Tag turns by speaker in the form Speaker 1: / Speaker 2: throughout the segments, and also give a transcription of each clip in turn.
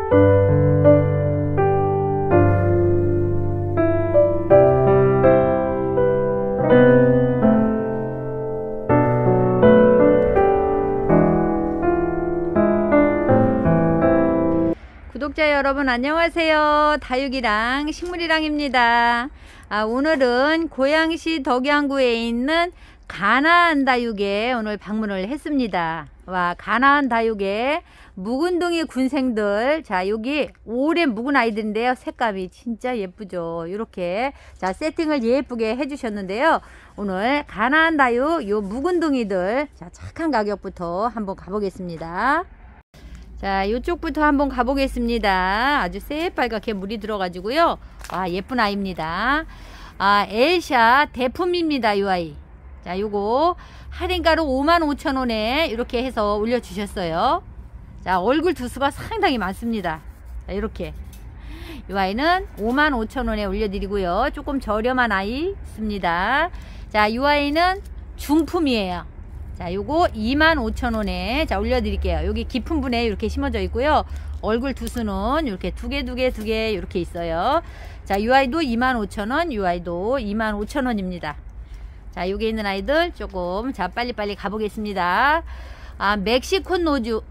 Speaker 1: 구독자 여러분 안녕하세요. 다육이랑 식물이랑입니다. 오늘은 고양시 덕양구에 있는 가나안 다육에 오늘 방문을 했습니다. 와, 가나안 다육에 묵은둥이 군생들, 자 여기 오래 묵은 아이들인데요, 색감이 진짜 예쁘죠. 이렇게 자 세팅을 예쁘게 해주셨는데요. 오늘 가나안 다육 요 묵은둥이들, 자 착한 가격부터 한번 가보겠습니다. 자, 이쪽부터 한번 가보겠습니다. 아주 새빨갛게 물이 들어가지고요. 와, 예쁜 아이입니다. 엘샤 대품입니다. 이 아이. 자, 요거 할인가로 55,000원에 이렇게 해서 올려주셨어요. 자, 얼굴 두수가 상당히 많습니다. 자, 이렇게. 이 아이는 55,000원에 올려드리고요. 조금 저렴한 아이 있습니다. 자, 이 아이는 중품이에요. 자, 요거 25,000원에 자 올려드릴게요. 여기 깊은 분에 이렇게 심어져 있고요. 얼굴 두수는 이렇게 두 개 이렇게 있어요. 자, 이 아이도 25,000원, 이 아이도 25,000원입니다. 자, 여기 있는 아이들 조금 자 빨리빨리 가보겠습니다. 멕시칸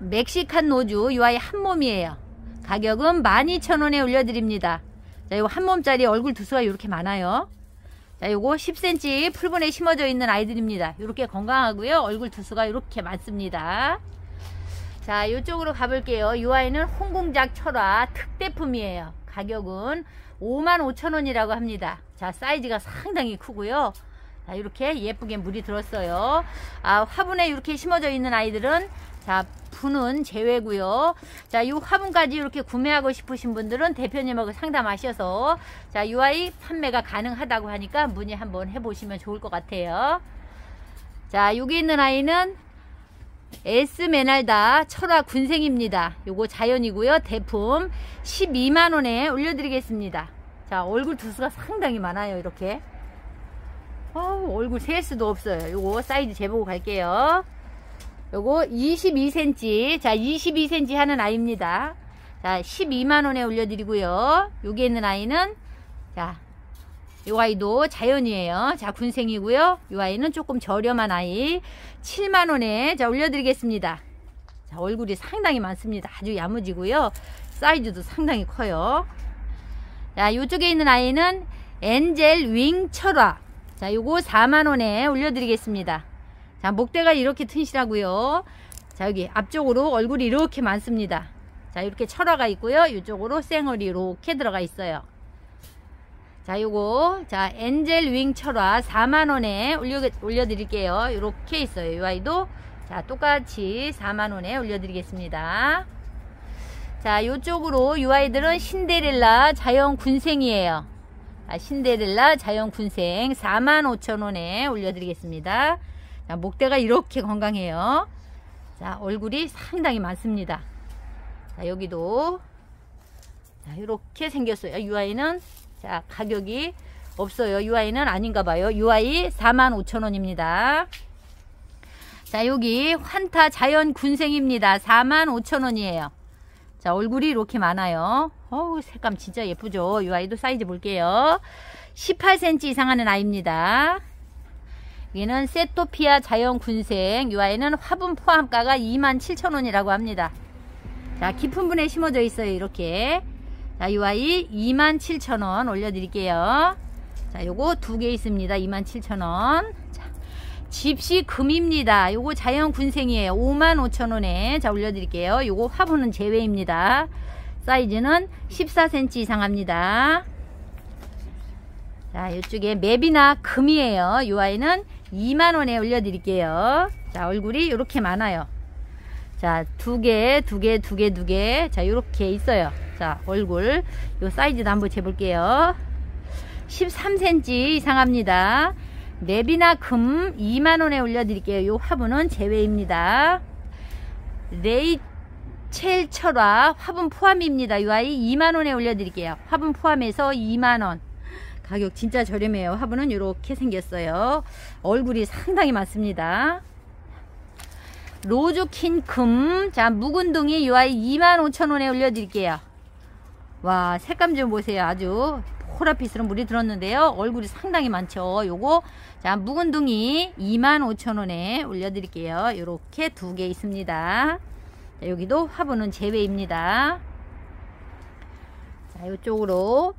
Speaker 1: 노주 이 아이 한 몸이에요. 가격은 12,000원에 올려드립니다. 자, 요거 한 몸짜리 얼굴 두수가 이렇게 많아요. 자, 요거 10cm 풀분에 심어져 있는 아이들입니다. 이렇게 건강하고요. 얼굴 두수가 이렇게 많습니다. 자, 요쪽으로 가볼게요. 이 아이는 홍공작 철화 특대품이에요. 가격은 55,000원이라고 합니다. 자, 사이즈가 상당히 크고요. 자, 이렇게 예쁘게 물이 들었어요. 화분에 이렇게 심어져 있는 아이들은 자, 분은 제외고요. 자, 이 화분까지 이렇게 구매하고 싶으신 분들은 대표님하고 상담하셔서 자, 이 아이 판매가 가능하다고 하니까 문의 한번 해보시면 좋을 것 같아요. 자, 여기 있는 아이는 에스메날다 철화 군생입니다. 요거 자연이고요. 대품 12만원에 올려드리겠습니다. 자, 얼굴 두수가 상당히 많아요. 이렇게 얼굴 셀 수도 없어요. 요거 사이즈 재보고 갈게요. 요거 22cm, 자 22cm 하는 아이입니다. 자, 12만원에 올려드리고요. 여기 있는 아이는 자, 요 아이도 자연이에요. 자, 군생이고요. 요 아이는 조금 저렴한 아이 7만원에 자 올려드리겠습니다. 자, 얼굴이 상당히 많습니다. 아주 야무지고요. 사이즈도 상당히 커요. 자, 요쪽에 있는 아이는 엔젤 윙 철화, 자 요거 4만원에 올려드리겠습니다. 자, 목대가 이렇게 튼실하고요. 자, 여기 앞쪽으로 얼굴이 이렇게 많습니다. 자, 이렇게 철화가 있고요. 이쪽으로 쌩얼이 이렇게 들어가 있어요. 자, 요거 자 엔젤 윙 철화 4만원에 올려드릴게요. 이렇게 있어요. 이 아이도 자 똑같이 4만원에 올려드리겠습니다. 자, 요쪽으로 이 아이들은 신데렐라 자연 군생이에요. 신데렐라 자연 군생 45,000원에 올려드리겠습니다. 자, 목대가 이렇게 건강해요. 자, 얼굴이 상당히 많습니다. 자, 여기도 자, 이렇게 생겼어요. 이 아이는 자 가격이 없어요. 이 아이는 아닌가 봐요. 이 아이 45,000원입니다. 자, 여기 환타 자연 군생입니다. 45,000원이에요. 자, 얼굴이 이렇게 많아요. 색감 진짜 예쁘죠. 이 아이도 사이즈 볼게요. 18cm 이상 하는 아이입니다. 얘는 세토피아 자연 군생, 이 아이는 화분 포함가가 27,000원이라고 합니다. 자, 깊은 분에 심어져 있어요. 이렇게. 자, 이 아이 27,000원 올려드릴게요. 자, 요거 두 개 있습니다. 27,000원. 자, 집시 금입니다. 요거 자연 군생이에요. 55,000원에 자 올려드릴게요. 요거 화분은 제외입니다. 사이즈는 14cm 이상 합니다. 자, 이쪽에 맵이나 금이에요. 이 아이는 2만원에 올려드릴게요. 자, 얼굴이 이렇게 많아요. 자, 두 개. 자, 이렇게 있어요. 자, 얼굴. 요 사이즈도 한번 재볼게요. 13cm 이상 합니다. 맵이나 금 2만원에 올려드릴게요. 요 화분은 제외입니다. 레이첼 철화 화분 포함입니다. 이 아이 2만원에 올려드릴게요. 화분 포함해서 2만원. 가격 진짜 저렴해요. 화분은 이렇게 생겼어요. 얼굴이 상당히 많습니다. 로즈킨 금, 자 묵은둥이 이 아이 25,000원에 올려드릴게요. 와, 색감 좀 보세요. 아주 보랏빛으로 물이 들었는데요. 얼굴이 상당히 많죠. 요거 자, 묵은둥이 25,000원에 올려드릴게요. 요렇게 2개 있습니다. 자, 여기도 화분은 제외입니다. 자, 이쪽으로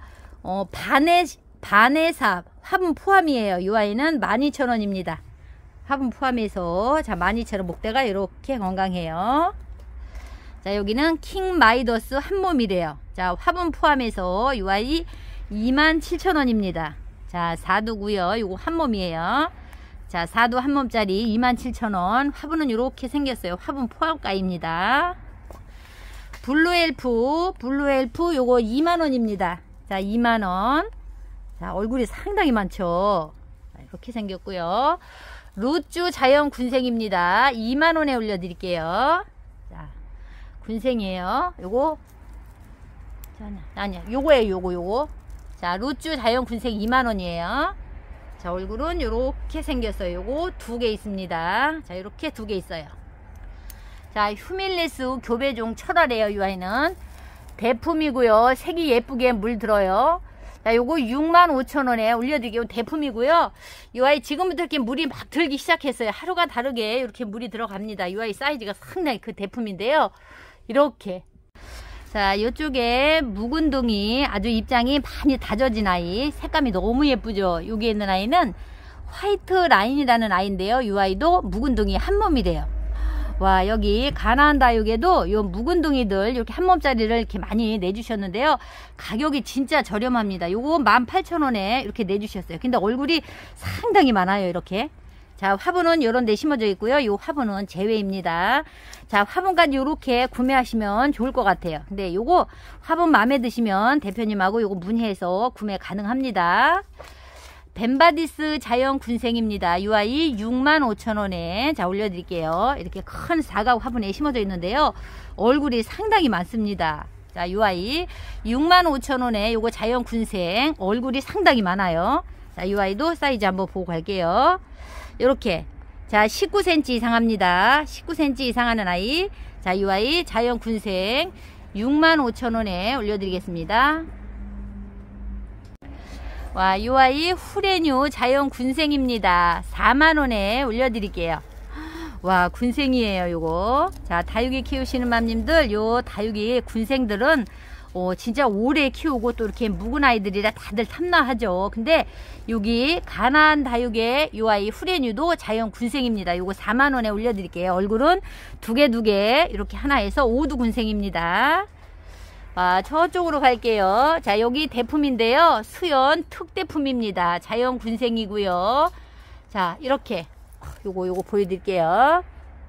Speaker 1: 바네삽 화분 포함이에요. 이 아이는 12,000원입니다. 화분 포함해서 자 12,000원. 목대가 이렇게 건강해요. 자, 여기는 킹마이더스 한 몸이래요. 자, 화분 포함해서 이 아이 27,000원입니다. 자, 4두고요. 요거 한 몸이에요. 자, 4두 한 몸짜리 27,000원. 화분은 이렇게 생겼어요. 화분 포함가입니다. 블루엘프 요거 2만원입니다. 자, 2만원. 자, 얼굴이 상당히 많죠. 자, 이렇게 생겼고요. 루쭈 자연 군생입니다. 2만원에 올려드릴게요. 자, 군생이에요. 요거 아니야, 요거예요. 요거. 자, 루쭈 자연 군생 2만원이에요. 자, 얼굴은 요렇게 생겼어요. 요거 2개 있습니다. 자, 요렇게 2개 있어요. 자, 휴밀레스 교배종 철화래요. 이 아이는 대품이고요. 색이 예쁘게 물들어요. 자, 요거 65,000원에 올려드릴게요. 대품이고요. 이 아이 지금부터 이렇게 물이 막 들기 시작했어요. 하루가 다르게 이렇게 물이 들어갑니다. 이 아이 사이즈가 상당히 그 대품인데요. 이렇게. 자, 이쪽에 묵은둥이 아주 입장이 많이 다져진 아이. 색감이 너무 예쁘죠. 여기에 있는 아이는 화이트 라인이라는 아이인데요. 이 아이도 묵은둥이 한 몸이래요. 와, 여기 가나안 다육에도 요 묵은둥이들 이렇게 한 몸짜리를 이렇게 많이 내주셨는데요. 가격이 진짜 저렴합니다. 요거 18,000원에 이렇게 내주셨어요. 근데 얼굴이 상당히 많아요. 이렇게. 자, 화분은 요런 데 심어져 있고요. 요 화분은 제외입니다. 자, 화분까지 요렇게 구매하시면 좋을 것 같아요. 근데 요거 화분 마음에 드시면 대표님하고 요거 문의해서 구매 가능합니다. 벤바디스 자연 군생입니다. 이 아이 65,000원에 자 올려드릴게요. 이렇게 큰 사각 화분에 심어져 있는데요. 얼굴이 상당히 많습니다. 자, 이 아이 65,000원에 요거 자연 군생 얼굴이 상당히 많아요. 자, 이 아이도 사이즈 한번 보고 갈게요. 요렇게 자 19cm 이상합니다. 19cm 이상하는 아이. 자, 이 아이 자연 군생 65,000원에 올려드리겠습니다. 와, 이 아이 후레뉴 자연 군생입니다. 4만원에 올려드릴게요. 와, 군생이에요. 요거 자, 다육이 키우시는 맘님들 요 다육이 군생들은 진짜 오래 키우고 또 이렇게 묵은 아이들이라 다들 탐나하죠. 근데 여기 가나안 다육의 요 아이 후레뉴도 자연 군생입니다. 요거 4만원에 올려드릴게요. 얼굴은 두 개 이렇게 하나에서 5두 군생입니다. 아, 저쪽으로 갈게요. 자, 여기 대품인데요. 수연 특대품입니다. 자연 군생이고요. 자, 이렇게 요거 보여드릴게요.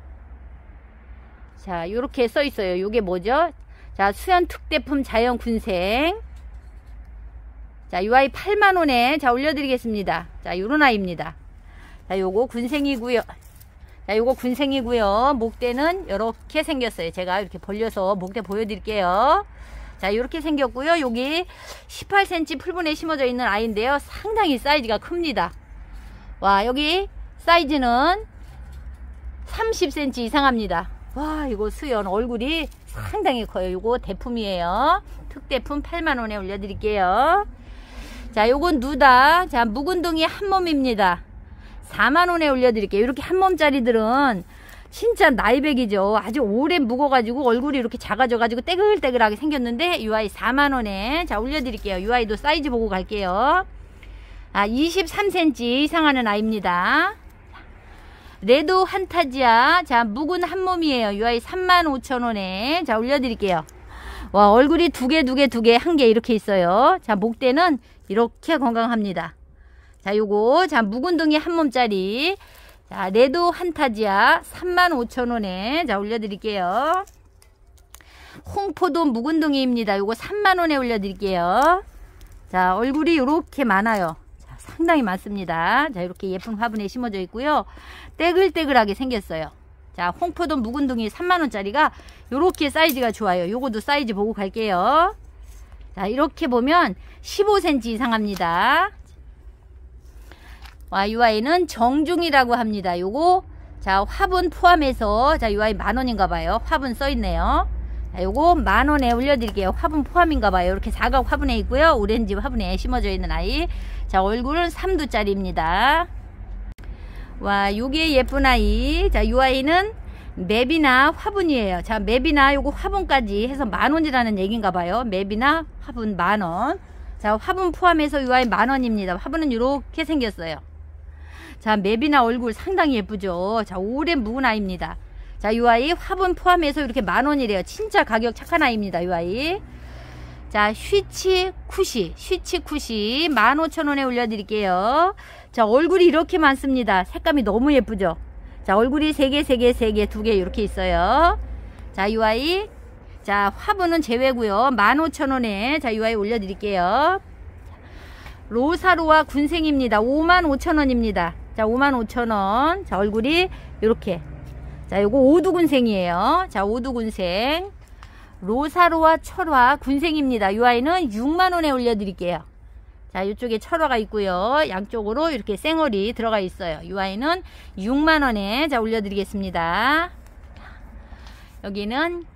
Speaker 1: 자, 요렇게 써 있어요. 요게 뭐죠? 자, 수연 특대품 자연 군생. 자, 요 아이 8만원에 자 올려드리겠습니다. 자, 요런 아이입니다. 자, 요거 군생이고요. 자, 요거 군생이고요. 목대는 이렇게 생겼어요. 제가 이렇게 벌려서 목대 보여드릴게요. 자, 이렇게 생겼고요. 여기 18cm 풀분에 심어져 있는 아이인데요. 상당히 사이즈가 큽니다. 와, 여기 사이즈는 30cm 이상합니다. 와, 이거 수연 얼굴이 상당히 커요. 요거 대품이에요. 특대품 8만원에 올려드릴게요. 자, 요건 누다. 자, 묵은둥이 한 몸입니다. 4만원에 올려드릴게요. 이렇게 한 몸짜리들은 진짜 나이백이죠. 아주 오래 묵어가지고 얼굴이 이렇게 작아져가지고 떼글떼글하게 생겼는데 이 아이 4만원에 자 올려드릴게요. 이 아이도 사이즈 보고 갈게요. 아, 23cm 이상하는 아이입니다. 레드 환타지아 자 묵은 한 몸이에요. 이 아이 35,000원에 자 올려드릴게요. 와, 얼굴이 두 개 한 개 이렇게 있어요. 자, 목대는 이렇게 건강합니다. 자, 요거 자 묵은둥이 한 몸짜리 자, 레드 환타지아 35,000원에 자 올려드릴게요. 홍포도 묵은둥이입니다. 요거 3만원에 올려드릴게요. 자, 얼굴이 이렇게 많아요. 자, 상당히 많습니다. 자, 이렇게 예쁜 화분에 심어져 있고요. 떼글떼글하게 생겼어요. 자, 홍포도 묵은둥이 3만원짜리가 요렇게 사이즈가 좋아요. 요거도 사이즈 보고 갈게요. 자, 이렇게 보면 15cm 이상합니다. 와, 이 아이는 정중이라고 합니다. 요거 자 화분 포함해서 자 이 아이 10,000원인가 봐요. 화분 써있네요. 자, 요거 10,000원에 올려드릴게요. 화분 포함인가 봐요. 이렇게 사각 화분에 있고요. 오렌지 화분에 심어져 있는 아이. 자, 얼굴은 3두짜리입니다. 와, 요게 예쁜 아이. 자, 요 아이는 맵이나 화분이에요. 자, 맵이나 요거 화분까지 해서 10,000원이라는 얘기인가 봐요. 맵이나 화분 10,000원. 자, 화분 포함해서 요 아이 10,000원입니다. 화분은 요렇게 생겼어요. 자, 맵이나 얼굴 상당히 예쁘죠. 자, 오랜 묵은 아이입니다. 자, 요 아이 화분 포함해서 이렇게 10,000원이래요. 진짜 가격 착한 아이입니다. 요 아이. 자, 슈치 쿠시 15,000원에 올려드릴게요. 자, 얼굴이 이렇게 많습니다. 색감이 너무 예쁘죠. 자, 얼굴이 3개, 3개, 3개, 2개 이렇게 있어요. 자, 요 아이. 자, 화분은 제외고요. 15,000원에 자, 요 아이 올려드릴게요. 로사로와 군생입니다. 55,000원입니다. 자, 55,000원. 자, 얼굴이 요렇게. 자, 요거 오두군생이에요. 자, 오두군생. 로사로와 철화 군생입니다. 요 아이는 60,000원에 올려드릴게요. 자, 이쪽에 철화가 있고요. 양쪽으로 이렇게 쌩얼이 들어가 있어요. 요 아이는 60,000원에 자, 올려드리겠습니다. 여기는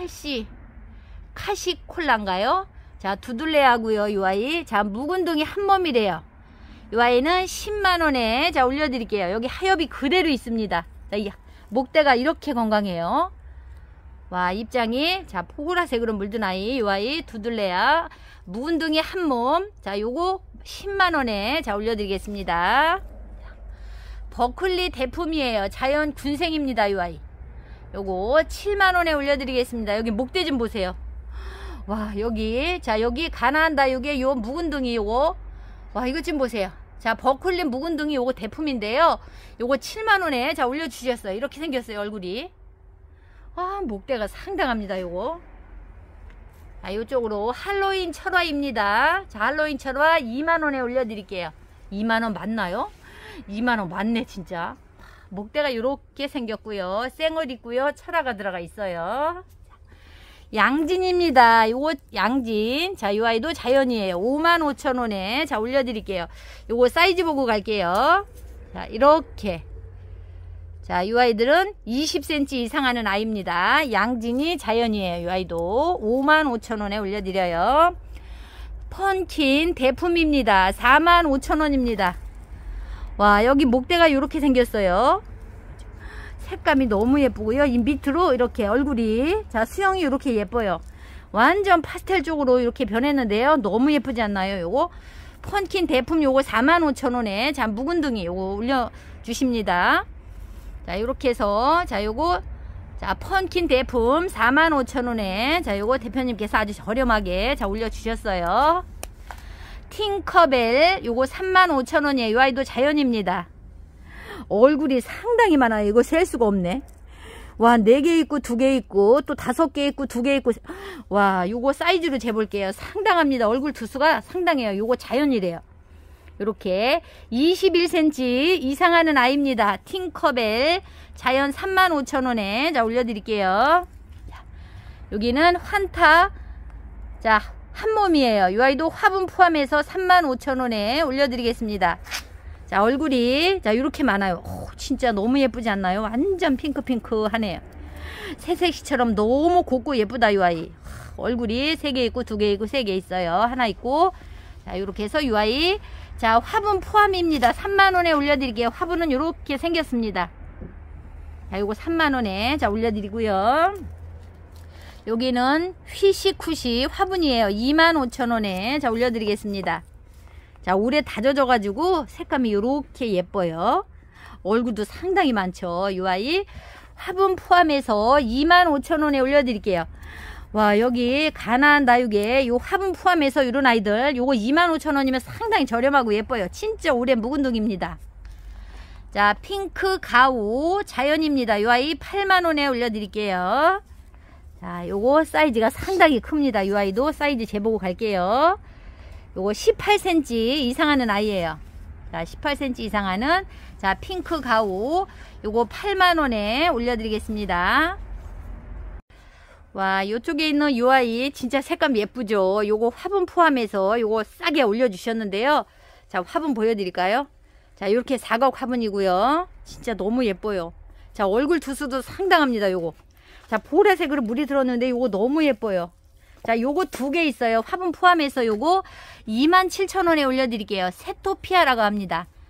Speaker 1: 카시콜라인가요? 자, 두둘레하고요. 요 아이. 자, 묵은둥이 한 몸이래요. 요 아이는 100,000원에 자, 올려드릴게요. 여기 하엽이 그대로 있습니다. 자, 이 목대가 이렇게 건강해요. 와, 입장이 자, 포그라색으로 물든 아이. 요 아이 두둘레야. 묵은둥이 한 몸. 자, 요거 100,000원에 자, 올려드리겠습니다. 버클리 대품이에요. 자연 군생입니다. 요 아이. 요거 70,000원에 올려드리겠습니다. 여기 목대 좀 보세요. 와, 여기 자, 여기 가나한다. 요게 요 묵은둥이 요거. 와, 이것 좀 보세요. 자, 버클리 묵은둥이 요거 대품인데요. 요거 70,000원에 자, 올려주셨어요. 이렇게 생겼어요. 얼굴이. 아, 목대가 상당합니다. 요거. 자, 요쪽으로 할로윈 철화입니다. 자, 할로윈 철화 20,000원에 올려드릴게요. 20,000원 맞나요? 20,000원 맞네 진짜. 목대가 요렇게 생겼고요. 쌩얼 있고요. 철화가 들어가 있어요. 양진입니다. 요거 양진. 자, 요 아이도 자연이에요. 55,000원에 자, 올려드릴게요. 요거 사이즈 보고 갈게요. 자, 이렇게. 자, 요 아이들은 20cm 이상 하는 아이입니다. 양진이 자연이에요. 요 아이도 55,000원에 올려드려요. 펀킨 대품입니다. 45,000원입니다. 와, 여기 목대가 요렇게 생겼어요. 색감이 너무 예쁘고요. 이 밑으로 이렇게 얼굴이 자, 수영이 이렇게 예뻐요. 완전 파스텔 쪽으로 이렇게 변했는데요. 너무 예쁘지 않나요? 요거 펀킨 대품 요거 45,000원에 자, 묵은둥이 요거 올려주십니다. 자, 요렇게 해서 자, 요거 자, 펀킨 대품 45,000원에 자, 요거 대표님께서 아주 저렴하게 자, 올려주셨어요. 팅커벨 요거 35,000원이에요. 요 아이도 자연입니다. 얼굴이 상당히 많아요. 이거 셀 수가 없네. 와, 4개 있고 2개 있고 또 5개 있고 2개 있고. 와, 요거 사이즈로 재볼게요. 상당합니다. 얼굴 두수가 상당해요. 요거 자연이래요. 요렇게 21cm 이상 하는 아이입니다. 팅커벨 자연 35,000원에 자, 올려드릴게요. 자, 여기는 환타 자, 한 몸이에요. 요 아이도 화분 포함해서 35,000원에 올려드리겠습니다. 자, 얼굴이 자, 이렇게 많아요. 오, 진짜 너무 예쁘지 않나요? 완전 핑크핑크 하네요. 새색시처럼 너무 곱고 예쁘다. 요 아이. 얼굴이 3개 있고 2개 있고 3개 있어요. 하나 있고. 자, 이렇게 해서 요 아이 자, 화분 포함입니다. 30,000원에 올려드릴게요. 화분은 이렇게 생겼습니다. 자, 요거 30,000원에 자, 올려드리고요. 여기는 휘시쿠시 화분이에요. 25,000원에 자, 올려드리겠습니다. 자, 오래 다져져 가지고 색감이 이렇게 예뻐요. 얼굴도 상당히 많죠. 이 아이 화분 포함해서 25,000원에 올려드릴게요. 와, 여기 가나안 다육에 요 화분 포함해서 이런 아이들 요거 25,000원이면 상당히 저렴하고 예뻐요. 진짜 오랜 묵은둥입니다. 자, 핑크 가우 자연입니다. 요 아이 80,000원에 올려드릴게요. 자, 요거 사이즈가 상당히 큽니다. 요 아이도 사이즈 재보고 갈게요. 요거 18cm 이상 하는 아이예요. 자, 18cm 이상 하는 자, 핑크 가우 요거 80,000원에 올려드리겠습니다. 와, 요쪽에 있는 요 아이 진짜 색감 예쁘죠. 요거 화분 포함해서 요거 싸게 올려주셨는데요. 자, 화분 보여드릴까요? 자, 이렇게 사각 화분이고요. 진짜 너무 예뻐요. 자, 얼굴 두수도 상당합니다. 요거 자, 보라색으로 물이 들었는데 요거 너무 예뻐요. 자, 요거 2개 있어요. 화분 포함해서 요거 27,000원에 올려드릴게요. 세토피아라고 합니다.